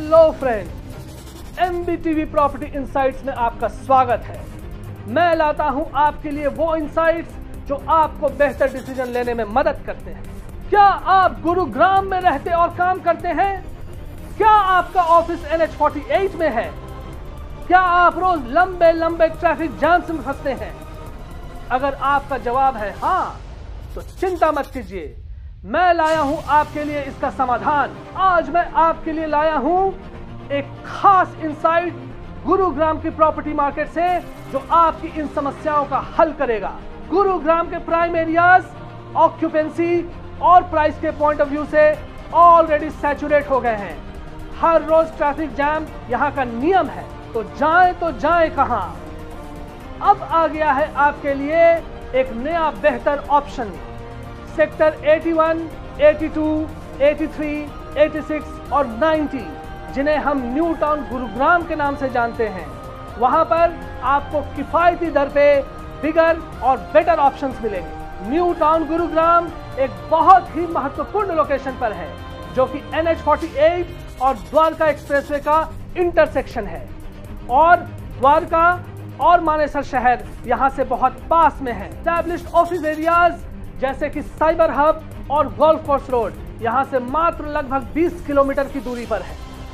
Hello friends, MBTV property insights में आपका स्वागत है। मैं लाता हूं आपके लिए वो इनसाइट्स जो आपको बेहतर डिसीजन लेने में मदद करते हैं। क्या आप गुरुग्राम में रहते और काम करते हैं? क्या आपका ऑफिस NH48 में है? क्या आप रोज लंबे लंबे ट्रैफिक जैम्स में फंसते हैं? अगर आपका जवाब है हाँ, तो चिंता मत कीजिए, मैं लाया हूं आपके लिए इसका समाधान। आज मैं आपके लिए लाया हूं एक खास इंसाइट गुरुग्राम की प्रॉपर्टी मार्केट से जो आपकी इन समस्याओं का हल करेगा। गुरुग्राम के प्राइम एरियाज ऑक्यूपेंसी और प्राइस के पॉइंट ऑफ व्यू से ऑलरेडी सैचुरेट हो गए हैं। हर रोज ट्रैफिक जैम यहां का नियम है, तो जाएं कहां। अब आ गया है आपके लिए एक नया बेहतर ऑप्शन। सेक्टर 81, 82, 83, 86 और 90, जिन्हें हम न्यू टाउन गुरुग्राम के नाम से जानते हैं, वहां पर आपको किफायती दर पे बिगर और बेटर ऑप्शंस मिलेंगे। न्यू टाउन गुरुग्राम एक बहुत ही महत्वपूर्ण लोकेशन पर है, जो कि NH48 और द्वारका एक्सप्रेसवे का इंटरसेक्शन है, और द्वारका और मानेसर शहर यहां से बहुत पास में है। एस्टैब्लिश्ड ऑफिस एरियाज जैसे कि साइबर हब और गोल्फ कोर्स रोड यहां से मात्र लगभग 20 किलोमीटर की दूरी पर है।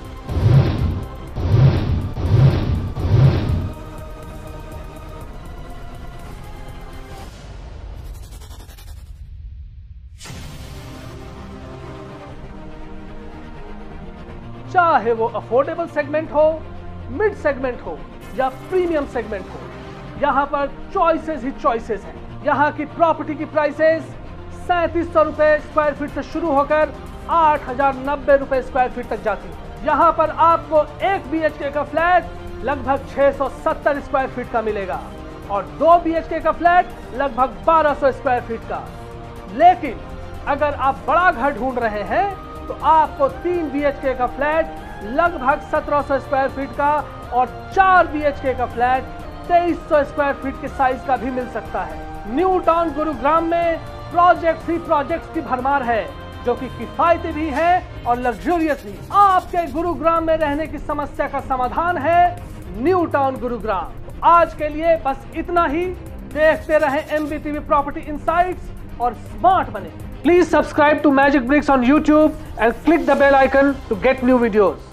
चाहे वो अफोर्डेबल सेगमेंट हो, मिड सेगमेंट हो या प्रीमियम सेगमेंट हो, यहां पर चॉइसेस ही चॉइसेस हैं। यहाँ की प्रॉपर्टी की प्राइसेस 3700 रुपए स्क्वायर फीट से शुरू होकर 8090 रुपए स्क्वायर फीट तक जाती है। यहाँ पर आपको 1 BHK का फ्लैट लगभग 670 स्क्वायर फीट का मिलेगा और 2 BHK का फ्लैट लगभग 1200 स्क्वायर फीट का। लेकिन अगर आप बड़ा घर ढूंढ रहे हैं तो आपको 3 BHK का फ्लैट लगभग 1700 स्क्वायर फीट का और 4 BHK का फ्लैट 2300 स्क्वायर फीट के साइज का भी मिल सकता है। न्यू टाउन गुरुग्राम में प्रोजेक्ट्स की भरमार है, जो कि किफायती भी है और लग्जरियस भी। आपके गुरुग्राम में रहने की समस्या का समाधान है न्यू टाउन गुरुग्राम। तो आज के लिए बस इतना ही। देखते रहें एमबीटीवी प्रॉपर्टी इनसाइट्स और स्मार्ट बने। Please subscribe to Magic Bricks on YouTube and click the bell icon to get new videos.